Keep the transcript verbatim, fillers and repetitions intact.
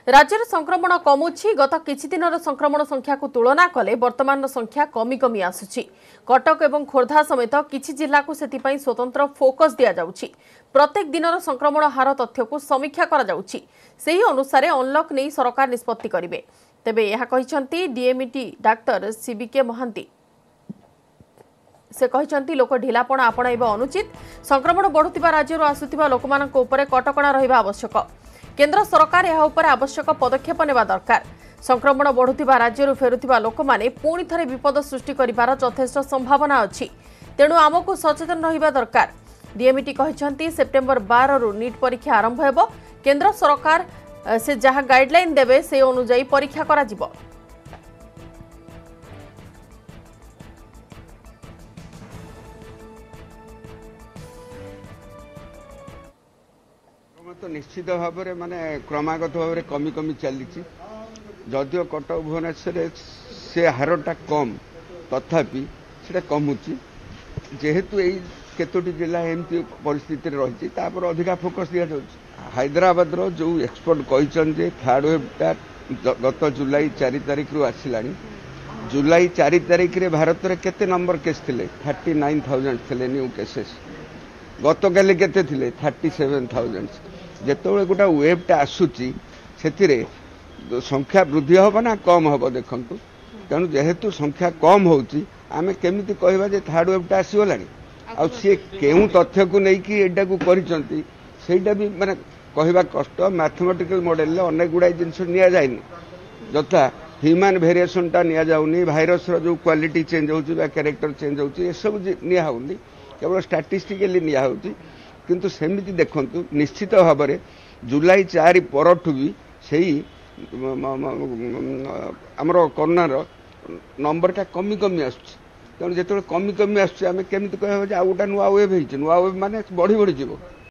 राज्य में संक्रमण कमुछि। गत किछि दिनर संक्रमण संख्या को तुलना कले वर्तमान संख्या कमी कमी आसुछि। कटक एवं खोर्धा समेत किछि जिला को सेतिपई स्वतंत्र फोकस दिया जाउछि। प्रत्येक दिनर संक्रमण हार तथ्य को समीक्षा करा जाउछि। सेही अनुसार अनलॉक नै सरकार निष्पत्ति करिवे। तेबे यहा कहिसंती डीएमईटी डाक्टर सीबीके महांती। से कहते लोक ढिलापण आपणाइबा अनुचित। संक्रमण बढ़ुतिबा राज्यରୁ आसुतिबा लोकमानक उपरे कटकणा रहिबा आवश्यक। केंद्र सरकार यह उपर आवश्यक पदक्षेप नेबा दरकार। संक्रमण बढ़ुतिबा राज्यରୁ फेरुतिबा लोकमाने पुणी थरे विपद सृष्टि करिबार यथेष्ट संभावना अछि। तेणु आमको सचेतन रहिबा दरकार। डीएमईटी कहते सेप्टेम्बर बारह रु नीट परीक्षा आरंभ हेबो। केंद्र सरकार से जहा गाइडलाइन देबे से अनुसार परीक्षा करा जिवो। तो निश्चित भाव में माने क्रमागत भाव में कमी कमी चली जदिव कटक भुवनेश्वर से हारटा कम तथापि से कमुची जेहेतु यही केतोटी जिला एमती परिस्थिति रही अधिका फोकस दि जाऊँ। हैदराबाद रो जो एक्सपर्ट कहते थर्ड वेवटा गत जुलाई चार तारिख रु आसला। जुलाई चार तारिख रे भारत में केते नंबर केस थे थर्टी नाइन थाउजेंड थे न्यू केसेस। गत काली केते थे थर्टी सेवेन थाउजेंड। जिते गोटा वेबटा आसूची से संख्या वृद्धि हम ना कम हम देखु। तेणु जेहेतु संख्या कम होची आमे केमिति कहबा जे थर्ड वेबटा आसीगला आ सी केउ तथ्य को लेकिन एटा को करिसंती सेटा भी माने कहबा कष्ट। मैथमेटिकल मॉडल अनेक गुड़ा जिनस निया जायनि यथा ह्यूमन वेरिएशनटा निया जाउनी भाइरस रो जो क्वालिटी चेंज होची बा कैरेक्टर चेंज होची ए सब निया होउनी केवल स्टैटिस्टिकली निया होची। किंतु सेमिति देखंतु निश्चित भाव में जुलाई चार परठू भी सही आमर कोरोना नंबरटा कमी कमी आसुछि। तेणु जो कमी कमी आसुछि आमे केमिति कहबा जे आ गोटा नुआ वेव होइछि नुआ वेव माने बढ़ी बढ़ी जीवो।